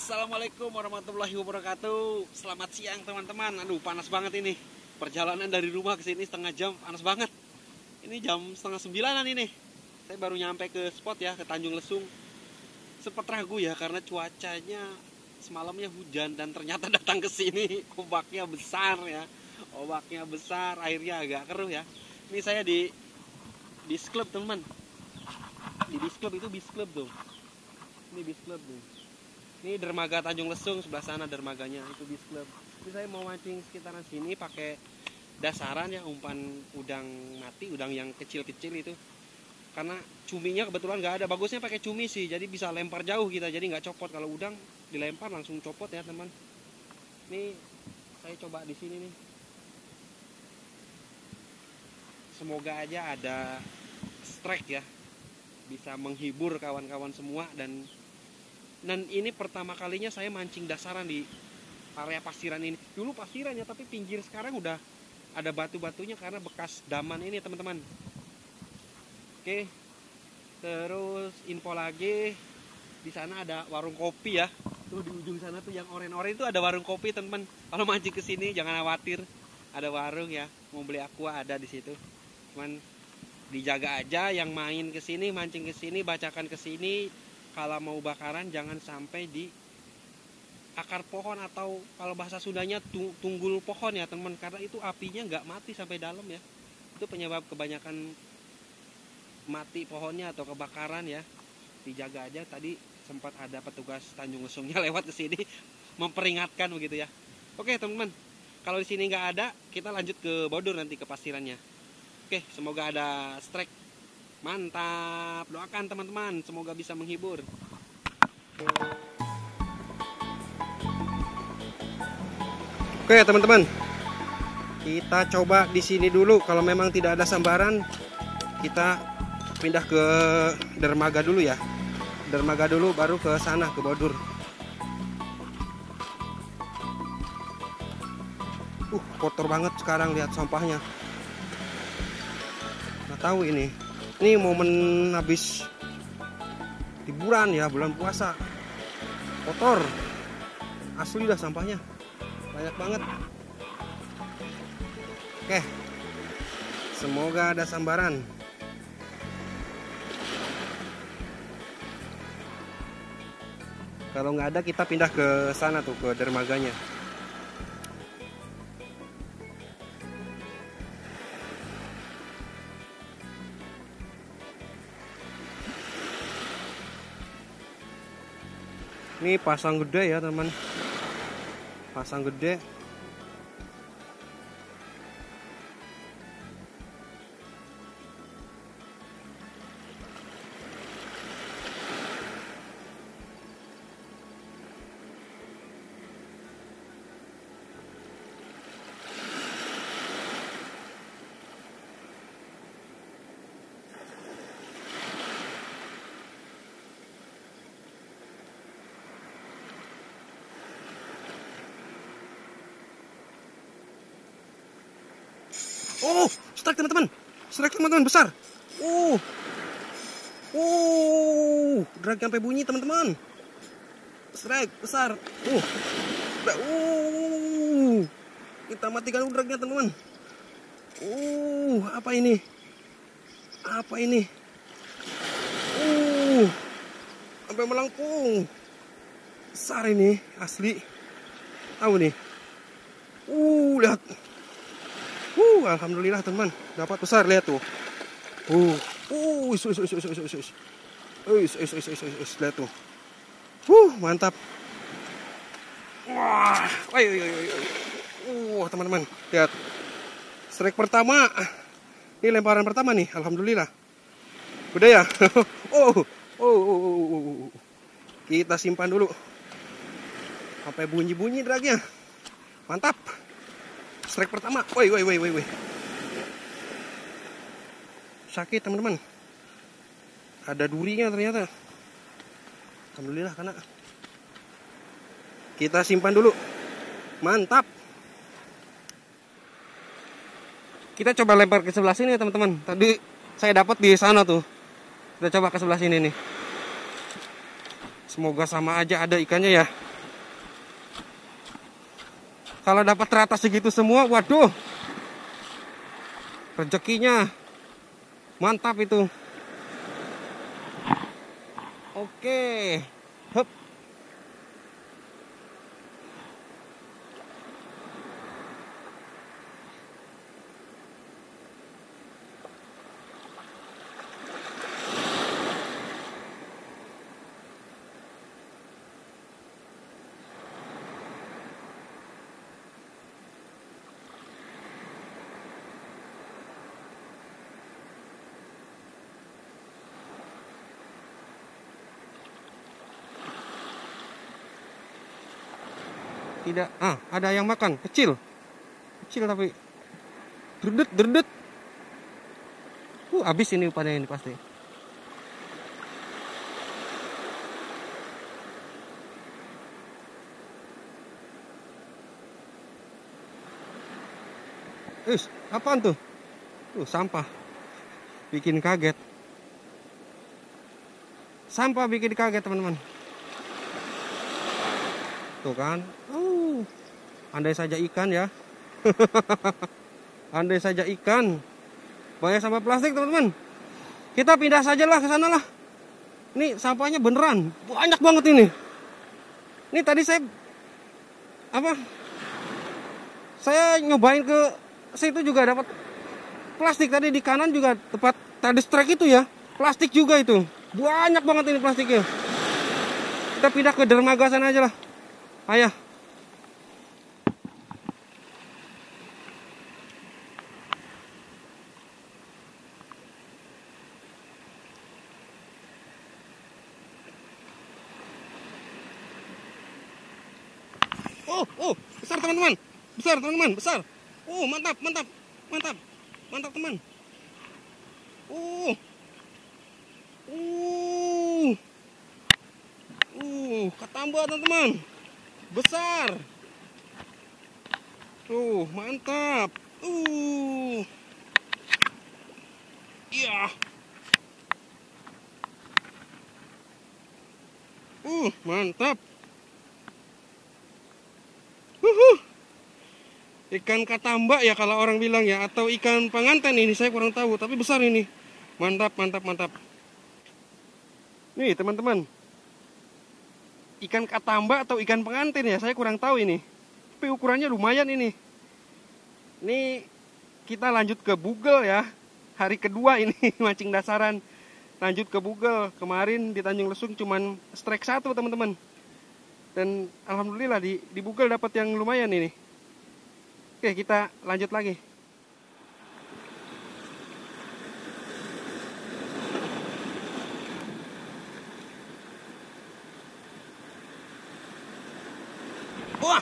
Assalamualaikum warahmatullahi wabarakatuh. Selamat siang teman-teman. Aduh, panas banget ini. Perjalanan dari rumah ke sini setengah jam, panas banget. Ini jam setengah 9-an ini. Saya baru nyampe ke spot ya, ke Tanjung Lesung. Sempat ragu ya karena cuacanya semalamnya hujan dan ternyata datang ke sini ombaknya besar ya. Ombaknya besar, airnya agak keruh ya. Ini saya di Beach Club, teman. Di Beach Club itu Beach Club tuh. Ini Beach Club tuh. Ini dermaga Tanjung Lesung, sebelah sana dermaganya, itu Beach Club. Jadi saya mau mancing sekitaran sini pakai dasaran ya, umpan udang mati, udang yang kecil-kecil itu. Karena cuminya kebetulan nggak ada, bagusnya pakai cumi sih, jadi bisa lempar jauh kita, jadi nggak copot. Kalau udang dilempar langsung copot ya teman. Ini saya coba di sini nih. Semoga aja ada strike ya, bisa menghibur kawan-kawan semua. Dan ini pertama kalinya saya mancing dasaran di area pasiran ini. Dulu pasirannya, tapi pinggir sekarang udah ada batu-batunya karena bekas daman ini teman-teman. Oke, terus info lagi, di sana ada warung kopi ya. Tuh di ujung sana tuh yang oren-oren itu ada warung kopi teman-teman. Kalau mancing ke sini jangan khawatir, ada warung ya. Mau beli aqua ada di situ. Cuman dijaga aja yang main ke sini, mancing ke sini, bacakan ke sini. Kalau mau bakaran jangan sampai di akar pohon atau kalau bahasa Sundanya tunggul pohon ya teman, karena itu apinya nggak mati sampai dalam ya. Itu penyebab kebanyakan mati pohonnya atau kebakaran ya. Dijaga aja. Tadi sempat ada petugas Tanjung Lesungnya lewat ke sini memperingatkan begitu ya. Oke teman-teman, kalau di sini nggak ada, kita lanjut ke Bodur nanti ke pasirannya. Oke, semoga ada strike. Mantap, doakan teman-teman, semoga bisa menghibur. Oke teman-teman, kita coba di sini dulu. Kalau memang tidak ada sambaran, kita pindah ke dermaga dulu ya. Dermaga dulu, baru ke sana, ke Bodur. Kotor banget sekarang, lihat sampahnya. Nggak tahu ini. Ini momen habis liburan ya, bulan puasa. Kotor. Asli dah sampahnya. Banyak banget. Oke. Semoga ada sambaran. Kalau nggak ada, kita pindah ke sana tuh, ke dermaganya. Ini pasang gede ya teman, pasang gede. Oh, strike teman-teman. Strike teman-teman besar. Drag sampai bunyi teman-teman. Strike besar. Kita matikan dragnya teman-teman. Apa ini? Apa ini? Sampai melengkung. Besar ini, asli. Tahu nih. Lihat. Alhamdulillah teman, dapat besar, lihat tuh. Lihat tuh. Mantap. Wah, teman-teman, lihat. Strike pertama. Ini lemparan pertama nih, alhamdulillah. Udah ya. Kita simpan dulu. Sampai bunyi-bunyi dragnya. Mantap. Strike pertama. Woi. Sakit teman-teman. Ada durinya ternyata. Alhamdulillah kena. Kita simpan dulu. Mantap. Kita coba lempar ke sebelah sini ya teman-teman. Tadi saya dapat di sana tuh. Kita coba ke sebelah sini nih. Semoga sama aja ada ikannya ya. Kalau dapat rata segitu semua, waduh, rezekinya mantap itu. Oke, hup. Tidak, ada yang makan, kecil tapi derdet derdet. Habis ini umpannya ini pasti. Apaan tuh? Sampah. Bikin kaget. Sampah bikin kaget, teman-teman. Tuh kan? Andai saja ikan ya. Andai saja ikan. Banyak sampah plastik, teman-teman. Kita pindah sajalah ke sana lah. Ini sampahnya beneran banyak banget ini. Ini tadi saya nyobain ke situ juga dapat plastik. Tadi di kanan juga tempat tadi strike itu ya. Plastik juga itu. Banyak banget ini plastiknya. Kita pindah ke dermaga sana aja lah. Ayah. Besar teman-teman. Besar teman-teman, besar. Mantap, mantap. Mantap. Mantap, teman. Ketambah, teman-teman. Besar. Mantap. Iya. Mantap. Ikan katambak ya kalau orang bilang ya, atau ikan panganten ini saya kurang tahu, tapi besar ini. Mantap, mantap, mantap. Nih teman-teman, ikan katambak atau ikan pengantin ya, saya kurang tahu ini. Tapi ukurannya lumayan ini. Ini kita lanjut ke bugel ya. Hari kedua ini mancing dasaran. Lanjut ke bugel. Kemarin di Tanjung Lesung cuman strike 1 teman-teman. Dan alhamdulillah di bugel dapat yang lumayan ini. Oke, kita lanjut lagi. Wah,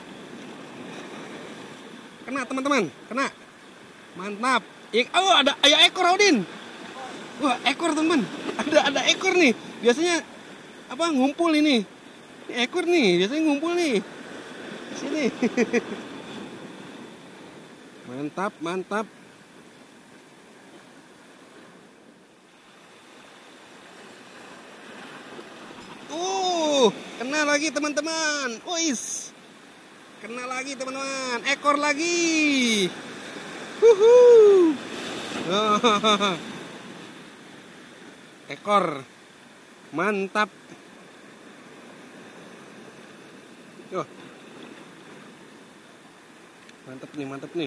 kena teman-teman, kena. Mantap. Ada ekor, Odin. Wah, ekor teman. Ada ekor nih. Biasanya ngumpul ini. Ini ekor nih, biasanya ngumpul nih. Sini. Mantap, mantap. Kena lagi teman-teman. Kena lagi teman-teman. Ekor lagi. Ekor. Mantap. Mantap nih.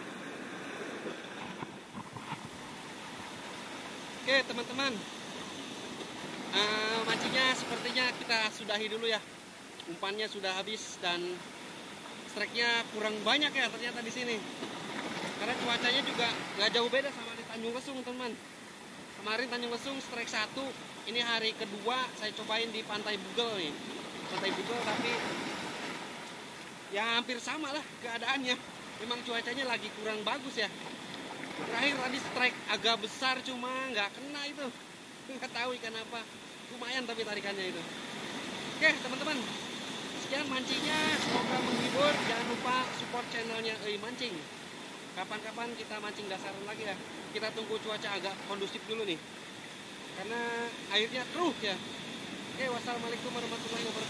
Oke teman-teman, mancingnya sepertinya kita sudahi dulu ya. Umpannya sudah habis dan strike-nya kurang banyak ya ternyata di sini. Karena cuacanya juga nggak jauh beda sama di Tanjung Lesung, teman. Kemarin Tanjung Lesung strike 1, ini hari kedua saya cobain di Pantai Bugel nih. Pantai Bugel, tapi ya hampir sama lah keadaannya. Memang cuacanya lagi kurang bagus ya. Terakhir tadi strike agak besar cuma nggak kena itu. Nggak tahu ikan apa. Lumayan tapi tarikannya itu. Oke teman-teman, sekian mancingnya, semoga menghibur. Jangan lupa support channelnya Mancing. Kapan-kapan kita mancing dasaran lagi ya. Kita tunggu cuaca agak kondusif dulu nih, karena airnya keruh ya. Oke, wassalamualaikum warahmatullahi wabarakatuh.